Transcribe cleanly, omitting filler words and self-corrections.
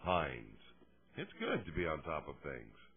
Heinz. It's good to be on top of things.